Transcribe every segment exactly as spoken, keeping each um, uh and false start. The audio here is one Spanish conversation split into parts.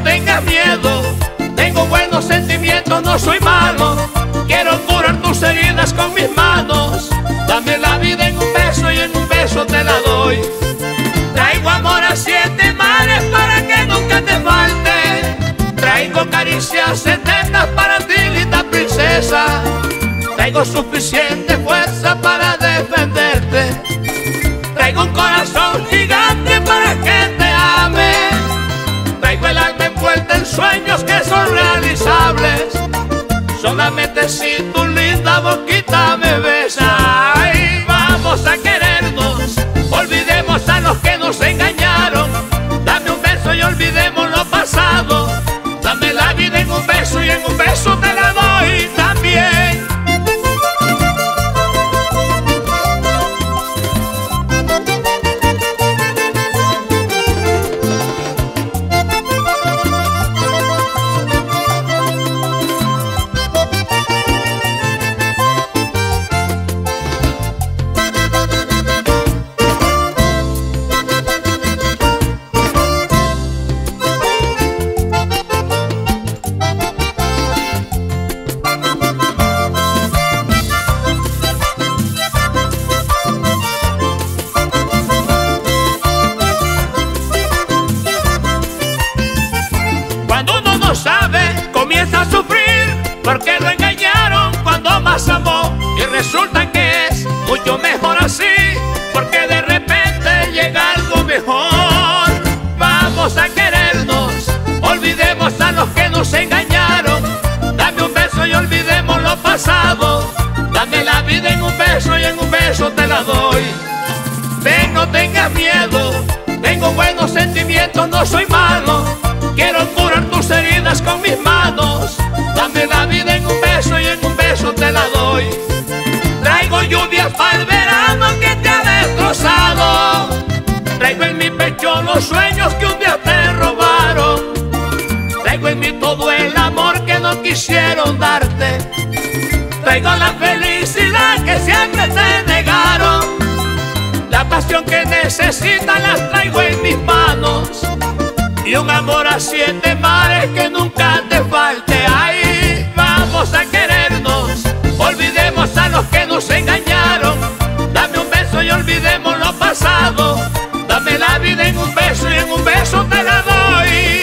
tengas miedo, tengo buenos sentimientos, no soy malo. Quiero curar tus heridas con mis manos. Dame la vida en un beso y en un beso te la doy. Traigo amor a siete mares para que nunca te falte. Traigo caricias eternas para ti, linda princesa. Traigo suficiente fuerza para defenderte. Traigo un corazón gigante para que te ame. Traigo el alma envuelta en sueños que son realizables. Solamente si tu linda boquita me besa. Ay, vamos a querernos, olvidemos a los que nos engañaron. Dame un beso y olvidemos lo pasado. Dame la vida en un beso y en un beso te la doy también. Comienza a sufrir porque lo engañaron cuando más amó, y resulta que es mucho mejor así, porque de repente llega algo mejor. Vamos a querernos, olvidemos a los que nos engañaron. Dame un beso y olvidemos lo pasado. Dame la vida en un beso y en un beso te la doy. Ven, no tengas miedo, tengo buenos sentimientos, no soy malo. Quiero curar tus heridas con mis manos. Dame la vida en un beso y en un beso te la doy. Traigo lluvias para el verano que te ha destrozado. Traigo en mi pecho los sueños que un día te robaron. Traigo en mí todo el amor que no quisieron darte. Traigo la felicidad que siempre te negaron. La pasión que necesitas las traigo en mis manos. Y un amor a siete mares que nunca te falte. Ay, vamos a querernos, olvidemos a los que nos engañaron. Dame un beso y olvidemos lo pasado. Dame la vida en un beso y en un beso te la doy.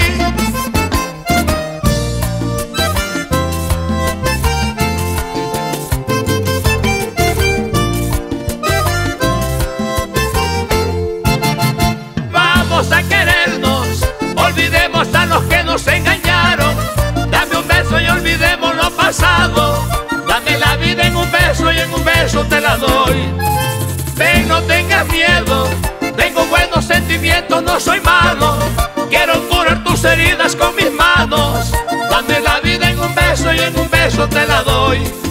Vamos a querernos, olvidemos a los que nos engañaron. Dame un beso y olvidemos lo pasado. Dame la vida en un beso y en un beso te la doy. Ven, no tengas miedo, tengo buenos sentimientos, no soy malo. Quiero curar tus heridas con mis manos. Dame la vida en un beso y en un beso te la doy.